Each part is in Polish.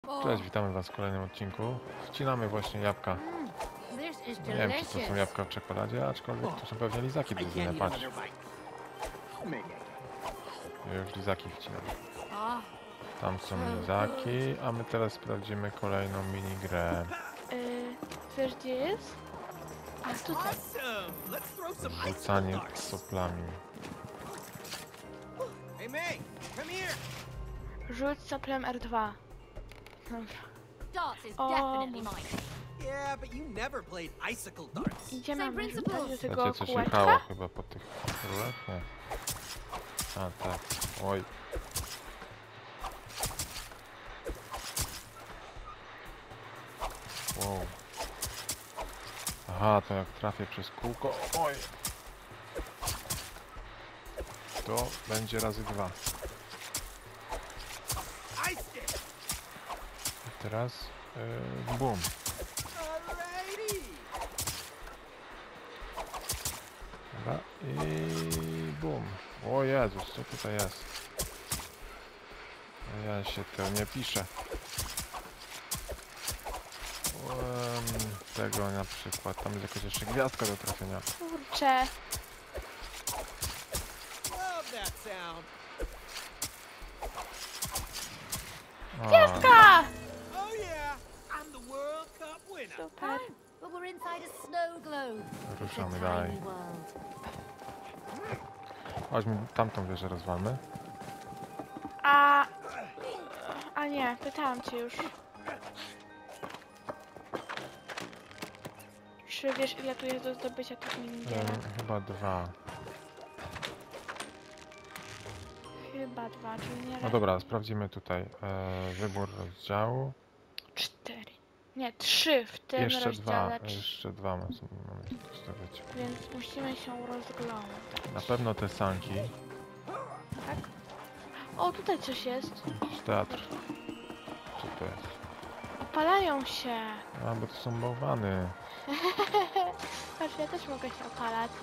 Cześć, witamy was w kolejnym odcinku. Wcinamy właśnie jabłka. Nie wiem, czy to są jabłka w czekoladzie, aczkolwiek to są pewnie lizaki do zjedzenia, patrz. Już lizaki wcinam. Tam są lizaki, a my teraz sprawdzimy kolejną minigrę. Wiesz gdzie jest? A tutaj. Rzucanie soplami. Rzuć soplem R2. Dobra. Darts is Oh. definitely mine. Yeah, but you never played icicle darts. Gdzie Same mamy principle. rzucać do tego Będzie coś kółeczka? jechało chyba po tych rurach? Nie. A tak, oj. Wow. Aha, to jak trafię przez kółko, oj. To będzie razy 2. I teraz bum. Alrighty. Dobra, i bum. O Jezus, co tutaj jest? Ja się to nie piszę. Tego na przykład, tam jest jakaś jeszcze gwiazdka do trafienia. Kurczę. Love that sound. Gwiazdka! Oh yeah, I'm the World Cup winner. Super. But we're inside a snow globe. Ruszamy It's a dalej. tiny world. Chodźmy tamtą wieżę rozwalmy. A nie, pytałam cię już. Czy wiesz ile tu jest do zdobycia tych minigierek? Chyba 2. Chyba 2, czyli nie No dobra, sprawdzimy tutaj. Wybór rozdziału. 4. Nie, 3 w tym Jeszcze 2. rozdziale. Jeszcze 2 mamy zdobyć. Więc musimy się rozglądać. Na pewno te sanki. Tak? O, tutaj coś jest. Jakiś teatr. Co to jest? Opalają się. A, bo to są bałwany. Patrz, ja też mogę się opalać.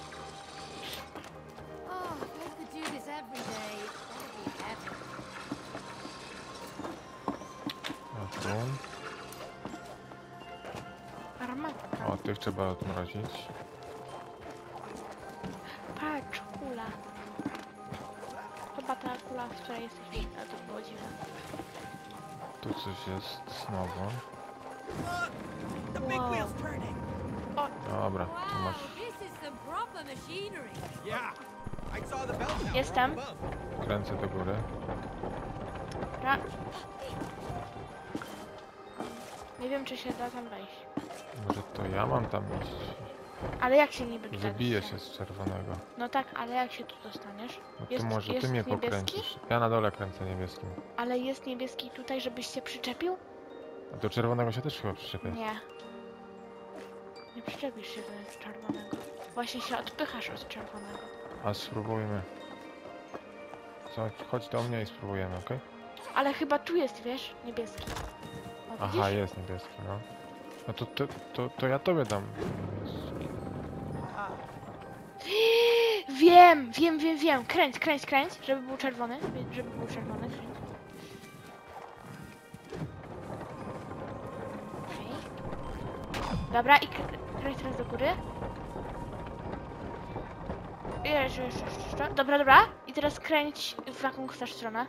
Oh, if I could do this every day, that'd be heaven. A tu. Armatka. O, tych trzeba odmrozić. Patrz, kula. Chyba ta kula, w której jesteś piękna, to było dziwne. Tu coś jest znowu. Look, the big Wow. wheel's turning. Dobra, tu Wow, masz. this is some proper machinery. Yeah, I saw the bell tower Jestem. up above. Kręcę do góry. Dobra. Nie wiem, czy się da tam wejść. Może to ja mam tam iść. Ale jak się niby tutaj Wybiję dostanie? się z czerwonego. No tak, ale jak się tu dostaniesz? No to Jest- może jest ty mnie niebieski? pokręcisz. Ja na dole kręcę niebieskim. Ale jest niebieski tutaj, żebyś się przyczepił? A do czerwonego się też chyba przyczepię. Nie. Nie przyczepisz się do czerwonego. Właśnie się odpychasz od czerwonego. A spróbujmy. Chodź do mnie i spróbujemy, ok? Ale chyba tu jest, wiesz, niebieski. O, widzisz? Aha, jest niebieski, no. No to ja tobie dam. Wiem. Kręć, żeby był czerwony. Żeby był czerwony, kręć. Okej. Dobra, i kręć teraz do góry. Jeszcze. Dobra. I teraz kręć w jaką chcesz stronę.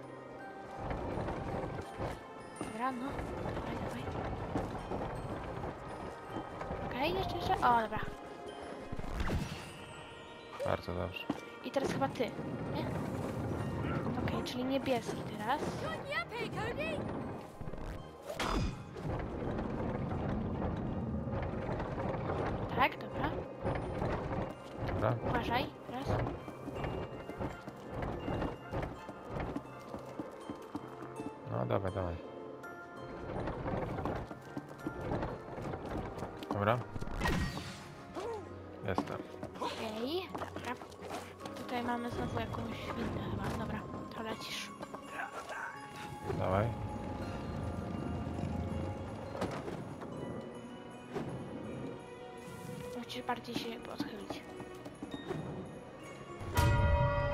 Dobra, no. Dawaj. Okej, jeszcze. O, dobra. Bardzo dobrze. I teraz chyba ty, nie? Okej, czyli niebieski teraz. Good yappy, Cody. Tak, dobra. Dobra. Uważaj, teraz. No dawaj. Dobra. Jestem. Okej, dobra. Tutaj mamy znowu jakąś windę chyba. Dobra, to lecisz. Dawaj. Musisz bardziej się odchylić.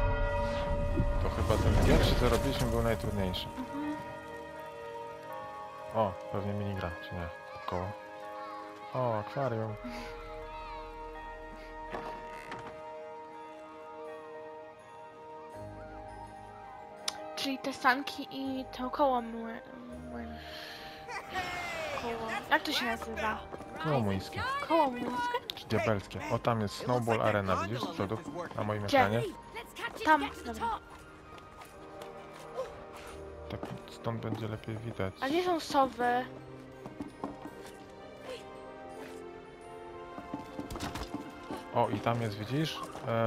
To chyba ten pierwszy, co robiliśmy, był najtrudniejszy. Mhm. O, pewnie minigra, czy nie? Koło. O, akwarium. Czyli te sanki i to koło koło. Jak to się nazywa? Koło młyńskie. Koło młyńskie? Czy diabelskie. O, tam jest Snowball Arena, widzisz z przodu? Na moim Gdzie? ekranie. Let's catch it Tam, to get to the dobra. top. Tak stąd będzie lepiej widać. A gdzie są sowy? O, i tam jest, widzisz?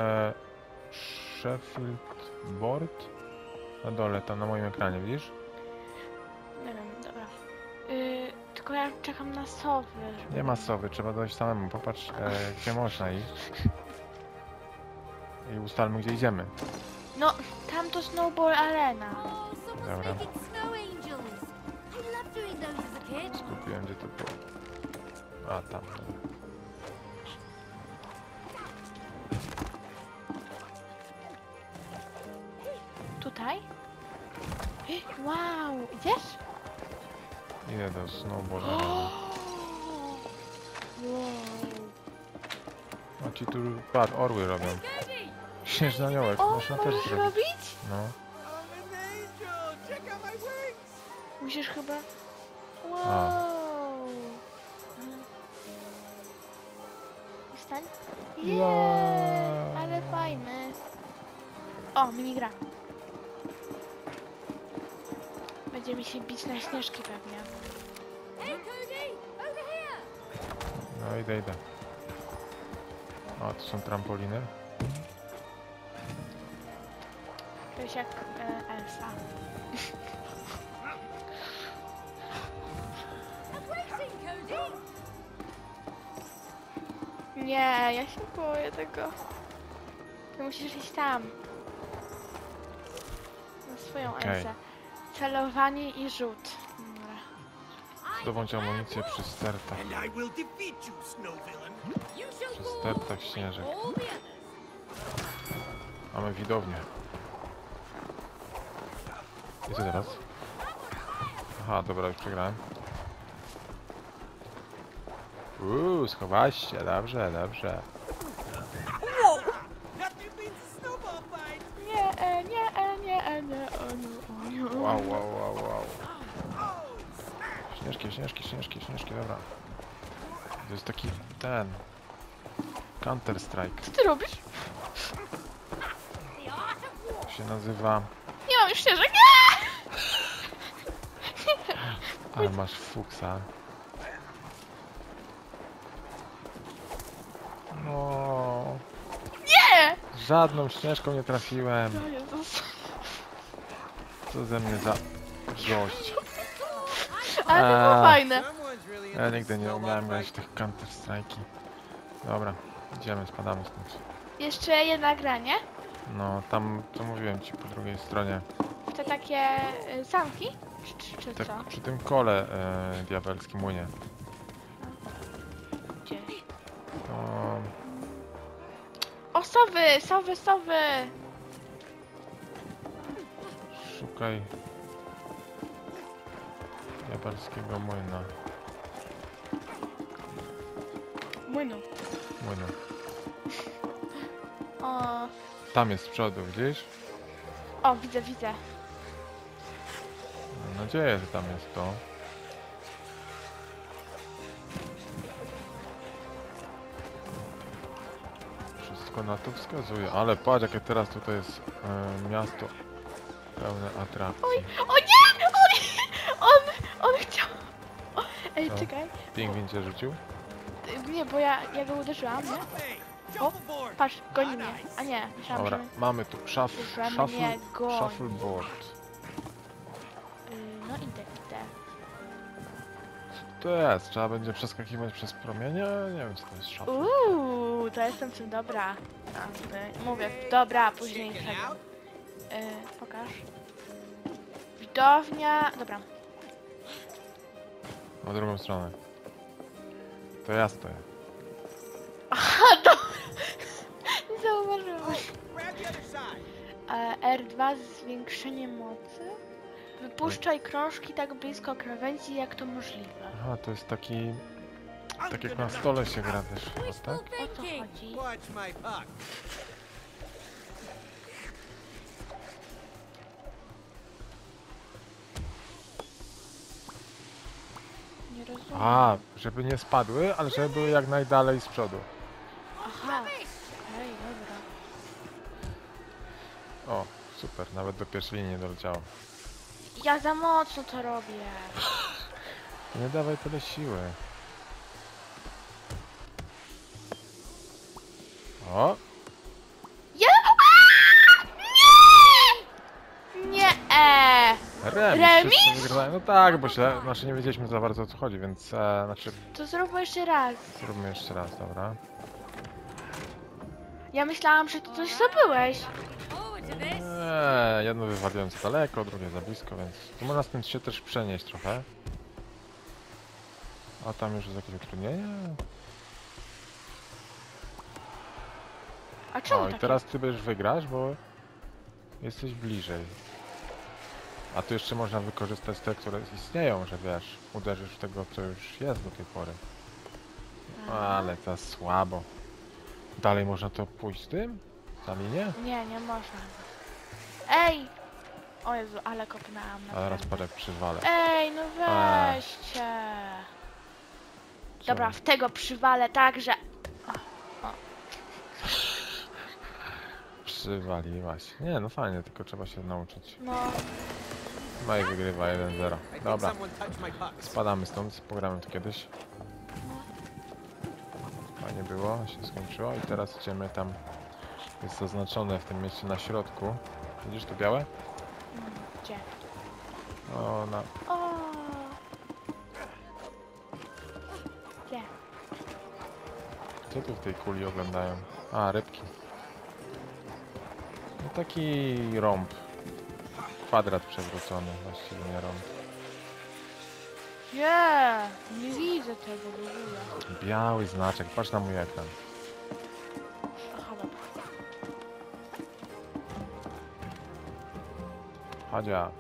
Sheffield Board. Na dole, tam na moim ekranie, widzisz? Nie wiem, dobra. Tylko ja czekam na sowy. Żeby... Nie ma sowy, trzeba dojść samemu. Popatrz, gdzie można iść. I ustalmy, gdzie idziemy. No, tam to Snowball Arena. Oh, someone's Dobra. making snow angels. I loved doing those as a kid. Skupiłem, gdzie to było. A, tam. Tutaj? Wow, idziesz? Idę do Snowball Arena. Wow. A ci tu, patrz, orły robią. Cody! Śnieżny aniołek, O, można też możesz zrobić. robić? No. I'm an angel. Check out my wings. Musisz chyba... Wow. Wstań. Wow. Ale fajny. O, minigra. Będziemy się bić na śnieżki pewnie. Hey, Cody! Over here! No, idę. O, tu są trampoliny. To jest jak Elsa. I'm waiting, Cody! Nie, ja się boję tego. Ty musisz iść tam. Na swoją Okej. Elsę. Celowanie i rzut. Dobra. Zdobądź amunicję przy stertach. And I will defeat you, snow villain. You shall Przy fall stertach śnieżek. all the others. Mamy widownię. I co teraz? Aha, dobra, już przegrałem. Schowałaś się, dobrze. Nothing beats a snowball fight. Nie. Wow. Śnieżki, dobra. To jest taki, Counter Strike. Co ty robisz? The art of war. To się nazywa... Nie mam już śnieżek. Ale masz fuksa. No, Nie! żadną śnieżką nie trafiłem. O Jezus. Co ze mnie za gość. Ale to było fajne. Someone's really Ja into nigdy nie snowball umiałem grać w fight. tych Counter Strike'i. Dobra, idziemy, spadamy stąd. Jeszcze jedno granie. No, tam, co mówiłem ci po drugiej stronie. Te takie zamki? Czy co? Tak, przy tym kole diabelskim młynie. Gdzie? To... O, sowy! Szukaj diabelskiego młyna. Młynu. Młynu. O, Tam jest z przodu, widzisz? o, widzę. Mam nadzieję, że tam jest to. Wszystko na to wskazuje. Ale patrz, jakie teraz tutaj jest miasto pełne atrakcji. O nie! On chciał... O, ej, Co? czekaj. Pingwin cię rzucił? Nie, bo ja go uderzyłam, nie? Hey, O, jump aboard. patrz, goni mnie. A nie, myślałam, Dobra, że... mamy tu Że mnie goni. shuffleboard. No idę. Co to jest? Trzeba będzie przeskakiwać przez promienie? Nie wiem, co to jest shuffle. To jestem w tym dobra. Mówię, dobra, później Check it tego. out. Pokaż. Widownia... Dobra. Na drugą stronę. To ja stoję. Aha, dobra. Nie zauważyłam. Grab the other side. R2 zwiększenie mocy. Wypuszczaj krążki tak blisko krawędzi, jak to możliwe. Aha, to jest taki... Tak jak na stole się gra też, chyba, Wishful tak? O co thinking. chodzi? Watch my puck. Nie rozumiem. A, żeby nie spadły, ale żeby były jak najdalej z przodu. Aha. Okej, dobra. O, super, nawet do pierwszej linii doleciało. Ja za mocno to robię. Nie dawaj tyle siły. O, Ja... Nie! Nie! remis! Remis? Wszyscy wygrywają. No tak, bo źle, znaczy nie wiedzieliśmy za bardzo o co chodzi, więc znaczy To zróbmy jeszcze raz. zróbmy jeszcze raz, dobra. Ja myślałam, że ty coś zdobyłeś. Forward to this. Nie, jedno wywaliłem za daleko, drugie za blisko, więc tu można z tym się też przenieść trochę. A tam już jest jakieś utrudnienie. A czemu O, i takie? teraz ty będziesz wygrać, bo jesteś bliżej. A tu jeszcze można wykorzystać te, które istnieją, że wiesz, uderzysz w tego, co już jest do tej pory. Ale to słabo. Dalej można to pójść z tym? Za linię? Nie, nie można. Ej! O Jezu, ale kopnęłam na A teraz parę przywalę. Ej, no weźcie. Dobra, w tego przywalę tak, że... Przywaliłaś. Nie, no fajnie, tylko trzeba się nauczyć. No, No i wygrywa 1-0. I think Dobra, someone touched my pucks. spadamy stąd, pogramy tu kiedyś. Fajnie było, się skończyło i teraz idziemy tam. Jest zaznaczone w tym miejscu na środku. Widzisz to białe? gdzie? O, na... O! Gdzie? Co tu w tej kuli oglądają? A, rybki. No taki rąb. Kwadrat przewrócony, właściwie nie rąb. Nie widzę tego w ogóle. Biały znaczek, patrz na mój ekran. Aha, dobra. Chadzia.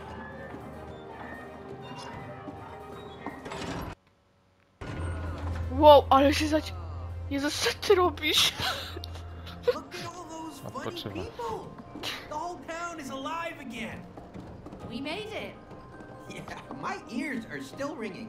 Wow, ale się zaci... Jezus, co ty robisz? Look at all those funny Odpoczywa. people. The whole town is alive again. We made it. Yeah, my ears are still ringing.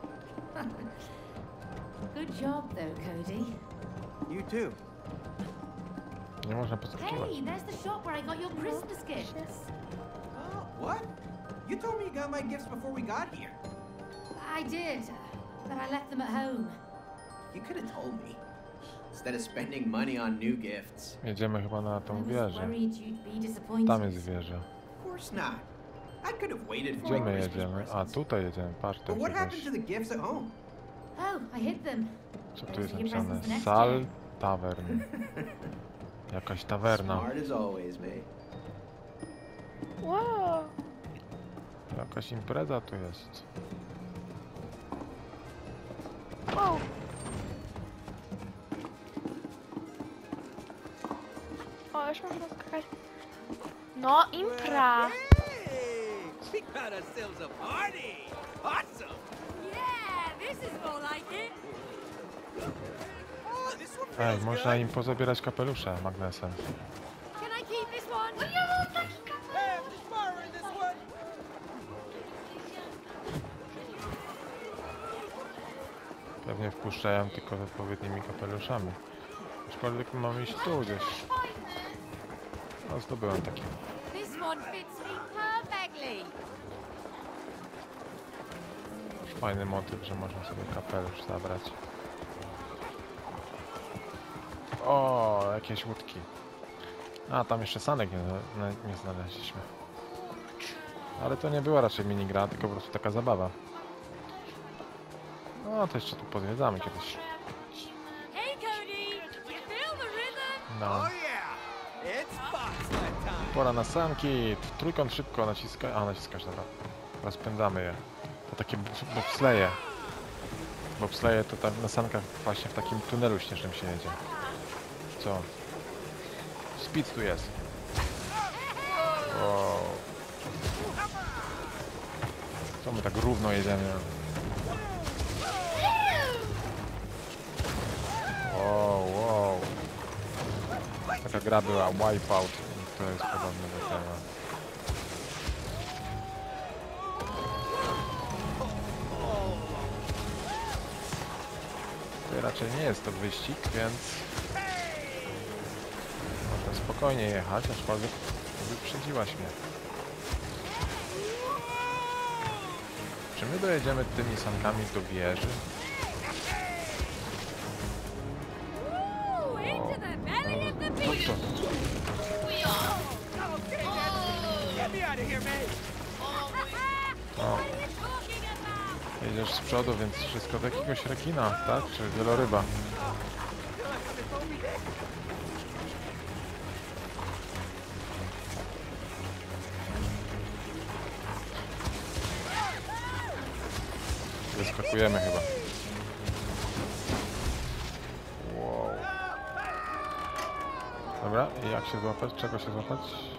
Good job, though, Cody. You too. Nie można podskakiwać. Hey, there's the shop where I got your Christmas gifts. Oh, what? You told me you got my gifts before we got here. I did, but I left them at home. You could have told me. Instead of spending money on new gifts. Jedziemy chyba na I tą was wieżę. worried you'd be disappointed. Tam jest wieża. Of course not. I could have waited for Gdzie my my Christmas jedziemy? A, presents. tutaj jedziemy, patrz, But tam what happened jakiegoś... to the gifts at home? Oh, I hid them. Co tu Those jest are your napisane? presents next Sal year. Tavern. Jakaś tawerna. Smart as always, mate. Wow. Jakaś impreza tu jest. Wow. O, już można skakać. No, impra. Hey! We got ourselves a party! Awesome! Yeah, this is more like it. Oh, this one Ej, feels można good. im pozabierać kapelusze magnesem. Can I keep this one? Hey, I'm just borrowing this one. Pewnie wpuszczają tylko z odpowiednimi kapeluszami. Aczkolwiek mam iść tu gdzieś. No, zdobyłem taki. This one fits me perfectly. Fajny motyw, że można sobie kapelusz zabrać. O, jakieś łódki. A, tam jeszcze sanek nie znaleźliśmy. Ale to nie była raczej minigra, tylko po prostu taka zabawa. No, to jeszcze tu pozwiedzamy kiedyś. Hey, Cody, you feel the rhythm? No, Oh yeah! It's bobsled time! pora na sanki. Trójkąt szybko naciskaj. A, naciskasz, dobra. Rozpędzamy je. To takie bobsleje. Bobsleje to tam na sankach właśnie w takim tunelu śnieżnym się jedzie. Co? Speed tu jest. Wow. Co my tak równo jedziemy? Wow. Taka gra była Wipeout. I to jest podobne do tego. To raczej nie jest to wyścig, więc można spokojnie jechać, aczkolwiek wyprzedziłaś mnie. Czy my dojedziemy tymi sankami do wieży? Into the belly of the Co beast! to? O, What are you talking about? jedziesz z przodu, więc wszystko do jakiegoś rekina, tak? Czy wieloryba? Wyskakujemy chyba. Wow. Dobra, i jak się złapać? Czego się złapać?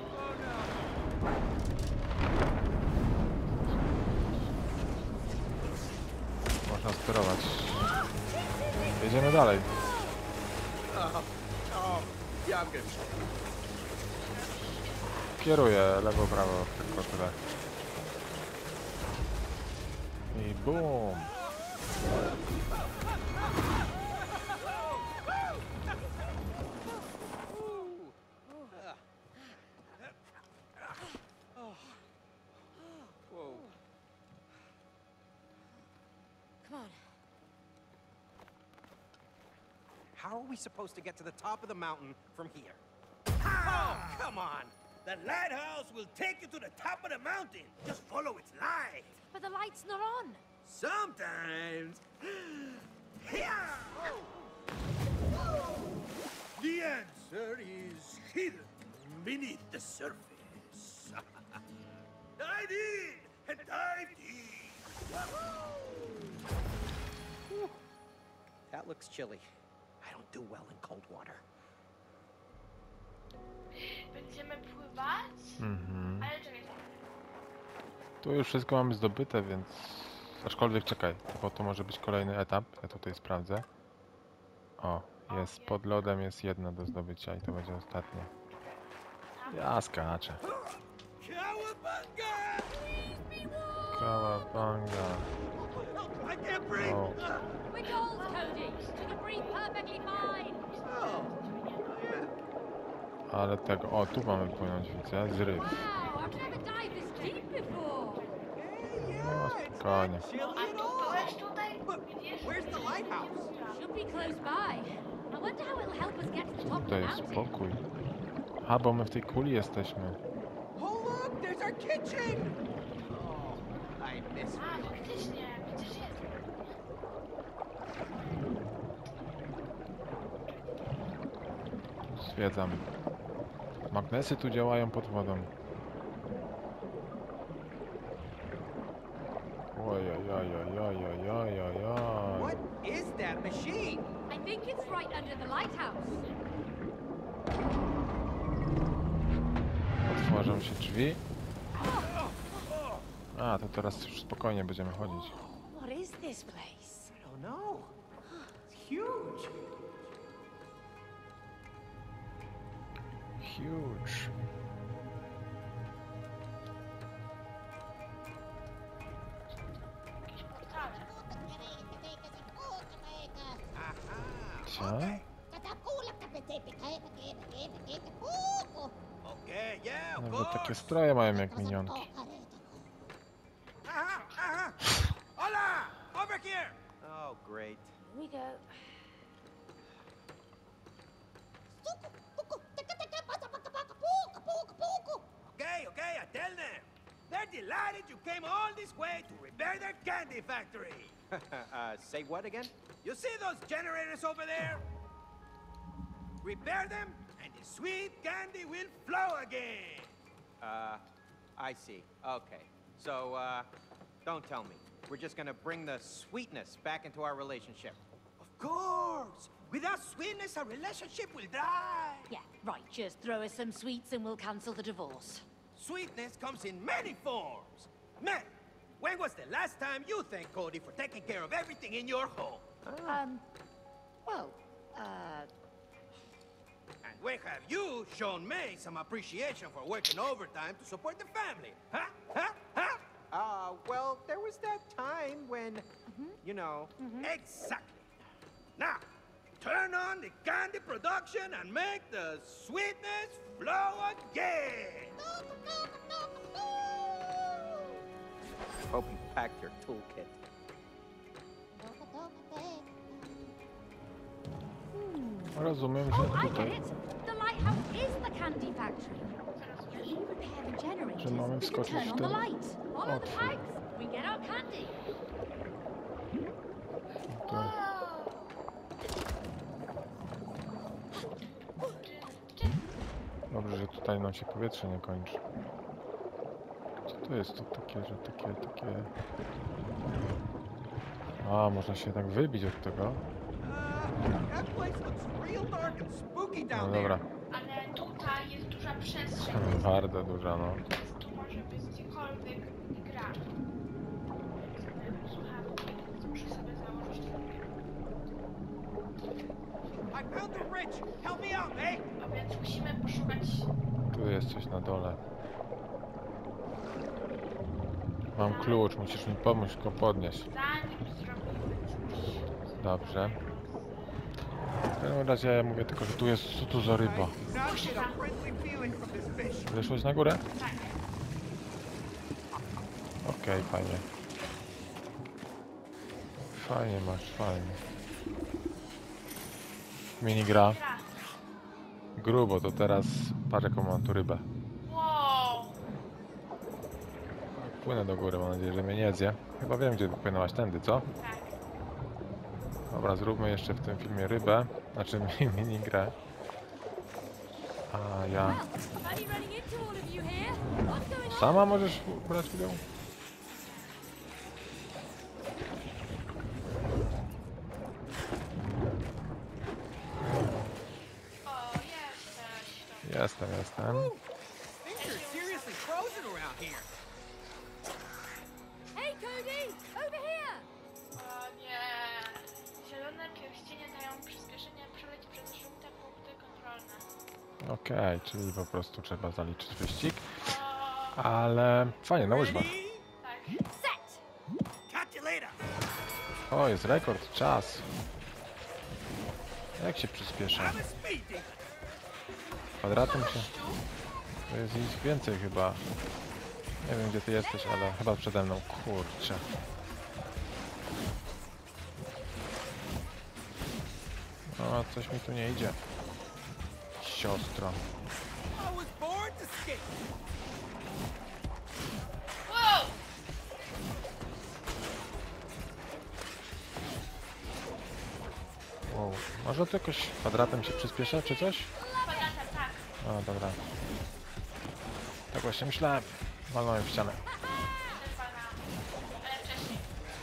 Można sterować. Jedziemy dalej. Yeah, I'm good. Kieruję lewo, prawo, tylko tyle. I boom! Whoa. Come on. How are we supposed to get to the top of the mountain from here? Oh, come on! The lighthouse will take you to the top of the mountain. Just follow its light. But the light's not on. Sometimes. Here! The answer is hidden beneath the surface. Dive in and dive deep. That looks chilly. I don't do well in cold water. Będziemy pływać? Ale czekaj. Tu już wszystko mamy zdobyte, więc... Aczkolwiek czekaj, bo to może być kolejny etap. Ja tutaj sprawdzę. O, jest pod lodem, jest jedno do zdobycia i to będzie ostatnie. Ja skaczę. Cowabunga! Kawabanga. I can't breathe. O, We're gold, Cody. You can breathe perfectly fine. ale tego... O, tu mamy płynąć, widzę. Zryw. Wow, I've never dived this deep before. No, spokojnie. A tu byłeś tutaj? Widzisz? Where's the lighthouse? Should be close by. I wonder how it'll help us get to the top of the Tutaj jest mountain. spokój. A, bo my w tej kuli jesteśmy. Oh, look! There's our kitchen! Oh, I miss A, faktycznie. Przecież jest. Stwierdzam. Magnesy tu działają pod wodą. Ojojojojojojojojoj. What is that machine? I think it's right under the lighthouse. Otworzą się drzwi. A, to teraz już spokojnie będziemy chodzić. What is this place? I don't know. It's huge. Huge. Co? Okay, yeah, of No bo course. takie stroje mają jak minionki. Aha, aha. Hola! Over here! Oh, great. Here we go. Okay, I tell them. They're delighted you came all this way to repair their candy factory. Say what again? You see those generators over there? Repair them, and the sweet candy will flow again. I see. Okay. So, don't tell me. We're just gonna bring the sweetness back into our relationship. Of course. Without sweetness, our relationship will die. Yeah, right. Just throw us some sweets and we'll cancel the divorce. Sweetness comes in many forms. Milk, when was the last time you thanked Cody for taking care of everything in your home? Well, And when have you shown May some appreciation for working overtime to support the family? Huh? Huh? Huh? Well, there was that time when, you know... Exactly. Now, turn on the candy production and make the sweetness flow again. Hope you packed your toolkit. Rozumiem, oh, że I get tutaj... it. The lighthouse is the candy factory. If you repair the generators, mamy we can wskoczyć turn w on the ten light. Follow the otwór. pipes, we get our candy. Tutaj. Dobrze, że tutaj nam się powietrze nie kończy. Co to jest to takie, że takie... A, można się tak wybić od tego. That place looks real dark and spooky No down dobra. there. Ale tutaj jest duża przestrzeń. Bardzo duża, no. Więc tu może być gdziekolwiek gra. Słuchawki, więc muszę sobie założyć I found the rich. Help me out, May. A więc musimy poszukać... Tu jest coś na dole. Mam klucz, musisz mi pomóc go podnieść. Zanim zrobimy coś... Dobrze. W każdym razie mówię tylko, że tu jest... Co tu za ryba? Now get a friendly feeling from this fish. Wyszłeś na górę? Tak. Okej, fajnie. Fajnie masz, fajnie. Minigra. Gra. Grubo, to teraz patrz jaką mam tu rybę. Wow. Płynę do góry, mam nadzieję, że mnie nie zje. Chyba wiem, gdzie płynęłaś, tędy, co? Tak. Dobra, zróbmy jeszcze w tym filmie rybę, znaczy minigrę. A ja... Well, I'm only running into all of you here. What's going on? Sama możesz brać udział? O, jesteś. Jestem. Things are seriously frozen around here. Hey, Cody, over here. O nie. Zielone pierścienie dają przyspieszenie przeleć przez żółte punkty kontrolne. Okej, czyli po prostu trzeba zaliczyć wyścig. O, Ale fajnie, na łyżwach. Ready? tak. Set. Catch you later. O, jest rekord, czas. Jak się przyspiesza? I'm a speeding. Kwadratem się... To jest ich więcej chyba. Nie wiem, gdzie ty jesteś, ale chyba przede mną. Kurczę. No, coś mi tu nie idzie. Siostro. I was born to skate. Wow! Wow. Może to jakoś kwadratem się przyspiesza, czy coś? Kwadratem, tak. O, dobra. Tak właśnie myślałem. Walnąłem w ścianę. Też walnęłam. Ale wcześniej.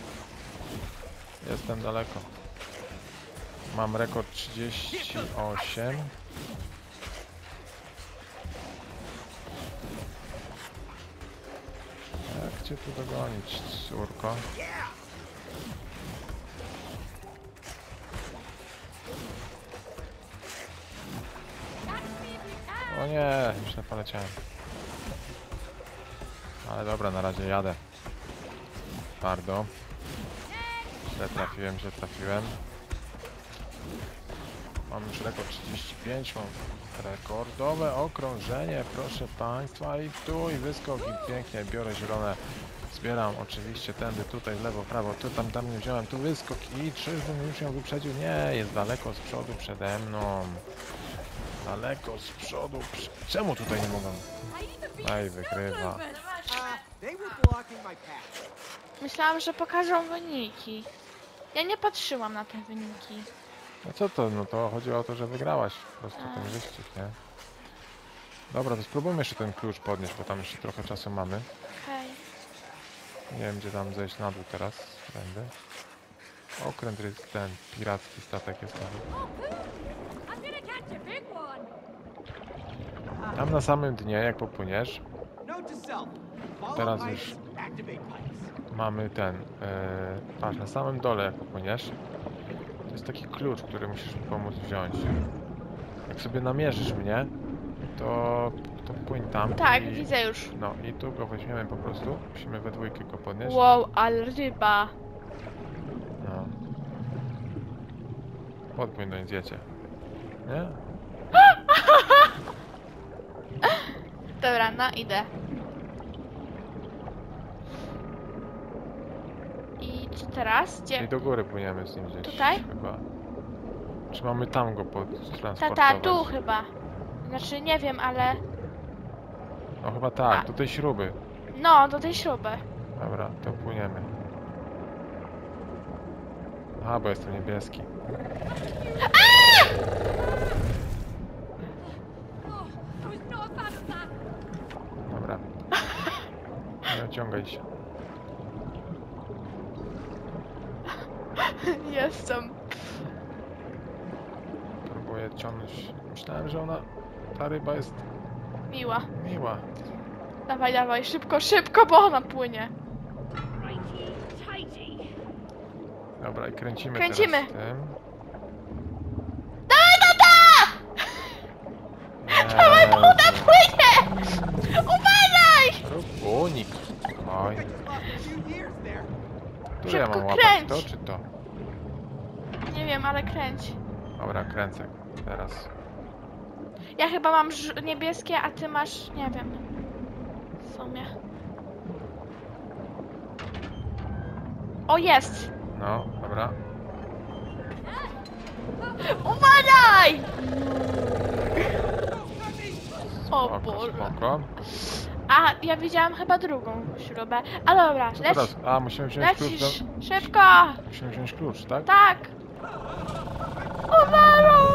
Jestem daleko. Mam rekord 38. Jak cię tu dogonić, córko? Yeah. Catch me if you can. O nie, już nie poleciałem. Ale dobra, na razie jadę. Twardo. Źle trafiłem. Mam już rekord 35, mam rekordowe okrążenie, proszę Państwa, i tu i wyskok i pięknie, biorę zielone, zbieram oczywiście tędy, tutaj, w lewo, prawo, tu, tam nie wziąłem, tu wyskok i czyżbym już ją wyprzedził? Nie, jest daleko z przodu przede mną. Daleko z przodu, czemu tutaj nie mogę? I need to be Aj, a wygrywa. snowblower. No właśnie. They were blocking my path. Myślałam, że pokażą wyniki. Ja nie patrzyłam na te wyniki. No co to, no to chodziło o to, że wygrałaś po prostu ten wyścig, nie? Dobra, to spróbujmy jeszcze ten klucz podnieść, bo tam jeszcze trochę czasu mamy. Okej. Nie wiem, gdzie tam zejść na dół teraz. Będę. Okręt jest ten, piracki statek jest tam. Oh, cool. I'm gonna catch a big one. Tam na samym dnie, jak popłyniesz, Note to self. Follow Teraz pipes, już. activate pipes. mamy ten... patrz, na samym dole jak popłyniesz, to jest taki klucz, który musisz mi pomóc wziąć. Jak sobie namierzysz mnie, to płyń tam Tak, i... widzę już. No i tu go weźmiemy po prostu. Musimy we dwójkę go podnieść. Wow, ale ryba. No. Podpłyń do nic, wiecie. Nie? Dobra, no idę. I co teraz? I Gdzie? do góry płyniemy z nim gdzieś. Tutaj? Chyba. Czy mamy tam go transportować? Tata, tu chyba. Znaczy, nie wiem, ale... No chyba tak, A. do tej śruby. No, do tej śruby. Dobra, to płyniemy. Aha, bo jestem niebieski. Oh, I was not a fan of that. Dobra. Nie ociągaj się. Jestem. Próbuję ciągnąć. Myślałem, że ona... Ta ryba jest Miła. miła. Dawaj, dawaj, szybko, szybko, bo ona płynie. Righty, tighty. Dobra, i kręcimy Kręcimy. teraz tym. Dawaj, tata! Dawaj, bo ona Jezu. płynie! Uważaj! Rób unik. Oj. Które ja Szybko mam łapać? kręć. To czy to? Nie wiem, ale kręć. Dobra, kręcę. Teraz. Ja chyba mam niebieskie, a ty masz, nie wiem. W sumie. O, jest! No, dobra. Uważaj! O Spoko, Boże. spoko. A, ja widziałam chyba drugą śrubę. A dobra, Co leć, teraz? A, musimy wziąć klucz lecisz. do... Szybko! Musimy wziąć klucz, tak? Tak! Uważaj!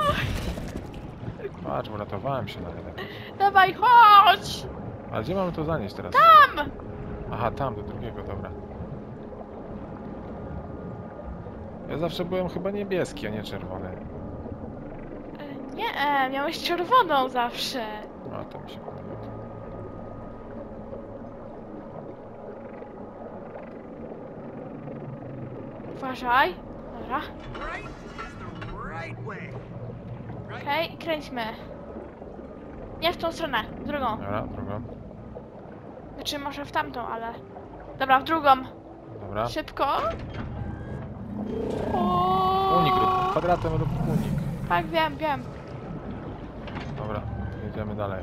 Patrz, uratowałem się nawet. Dawaj, chodź! A gdzie mamy to zanieść teraz? Tam! Aha, tam, do drugiego, dobra. Ja zawsze byłem chyba niebieski, a nie czerwony. Nie, miałeś czerwoną zawsze. A, to mi się podoba. Uważaj. Dobra. Right is the right way. Okej, kręćmy. Nie w tą stronę, w drugą. Dobra, drugą. Znaczy może w tamtą, ale... Dobra, w drugą. Dobra. Szybko. O! Unik rób. Kwadratem rób unik. Tak, wiem, wiem. Dobra, jedziemy dalej.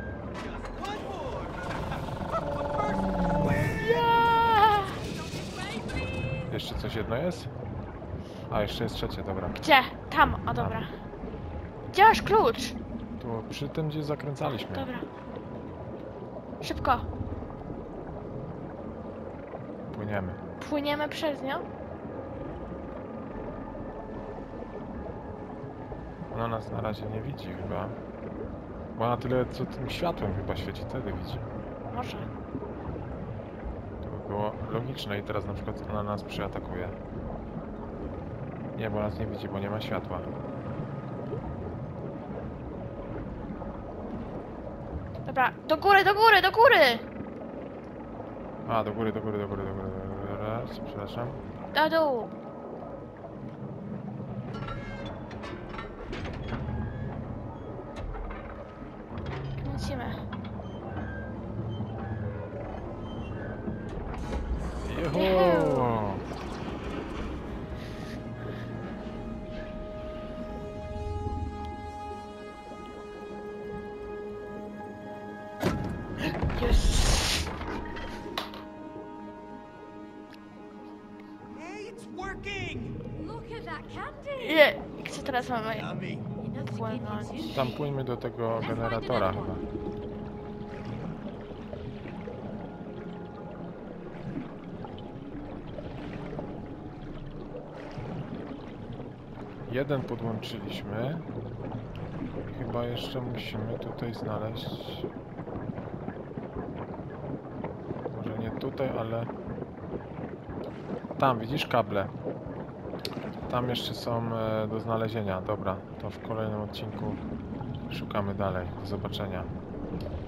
Yeah! Jeszcze coś jedno jest? A, jeszcze jest trzecie, dobra. Gdzie? Tam, o dobra. Gdzie masz klucz? Tu przy tym, gdzie zakręcaliśmy. Dobra. Szybko. Płyniemy. Płyniemy przez nią? Ona nas na razie nie widzi chyba. Bo ona tyle co tym światłem chyba świeci, wtedy widzi. Może. To by było logiczne i teraz na przykład ona nas przyatakuje. Nie, bo nas nie widzi, bo nie ma światła. Dobra, do góry, do góry, do góry! A, do góry, do góry, do góry, do góry. Raz, przepraszam. Do dół. Kręcimy. Juhu! Yes. Hey, it's working! Look at that candy. Je, i co teraz mamy? Yummy. Enough to Płynąć. give you two. Tam płyńmy do tego generatora chyba. Jeden podłączyliśmy. I chyba jeszcze musimy tutaj znaleźć... Może nie tutaj, ale... Tam, widzisz kable? Tam jeszcze są do znalezienia. Dobra, to w kolejnym odcinku szukamy dalej. Do zobaczenia.